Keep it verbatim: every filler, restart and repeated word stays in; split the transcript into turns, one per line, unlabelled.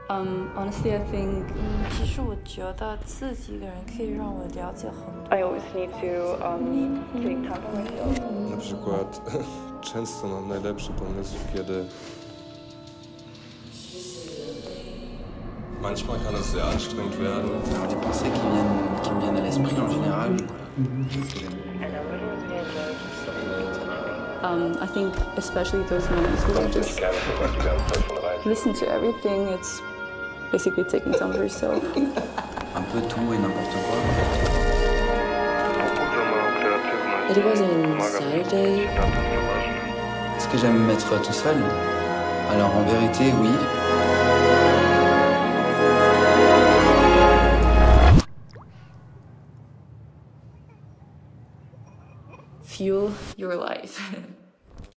Um, honestly, I think.
嗯，其实我觉得自己一个人可以让我了解很多。
I always need to um, take time for myself.
Na przykład często mam najlepszy pomysł, kiedy manchmal kann es sehr anstrengend werden.
Alors les pensées qui viennent, qui me viennent à l'esprit en général.
Um, I think especially those moments where I just listen to everything. It's basically taking time for yourself.
Un peu tout et n'importe quoi.
It was on Saturday.
Est-ce que j'aime me mettre tout seul? Alors en vérité, oui.
Fuel your life.